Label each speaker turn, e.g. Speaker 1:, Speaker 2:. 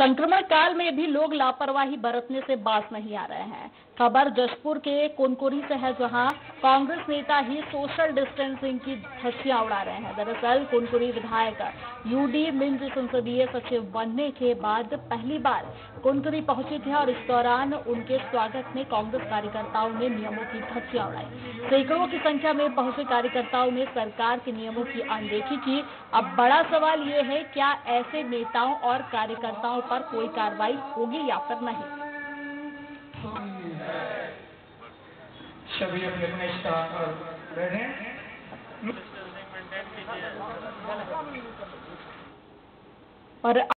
Speaker 1: संक्रमण काल में भी लोग लापरवाही बरतने से बाज नहीं आ रहे हैं। खबर जशपुर के कोनकुरी से है, जहां कांग्रेस नेता ही सोशल डिस्टेंसिंग की धज्जियां उड़ा रहे हैं। दरअसल कोनकुरी विधायक यूडी मिंज संसदीय सचिव बनने के बाद पहली बार कोनकुरी पहुंचे थे और इस दौरान उनके स्वागत में कांग्रेस कार्यकर्ताओं ने नियमों की धज्जियां उड़ाई। सैकड़ों की संख्या में पहुंचे कार्यकर्ताओं ने सरकार के नियमों की अनदेखी की। अब बड़ा सवाल ये है, क्या ऐसे नेताओं और कार्यकर्ताओं पर कोई कार्रवाई होगी या फिर नहीं।
Speaker 2: सभी अपने अपने स्थान पर बैठे
Speaker 1: और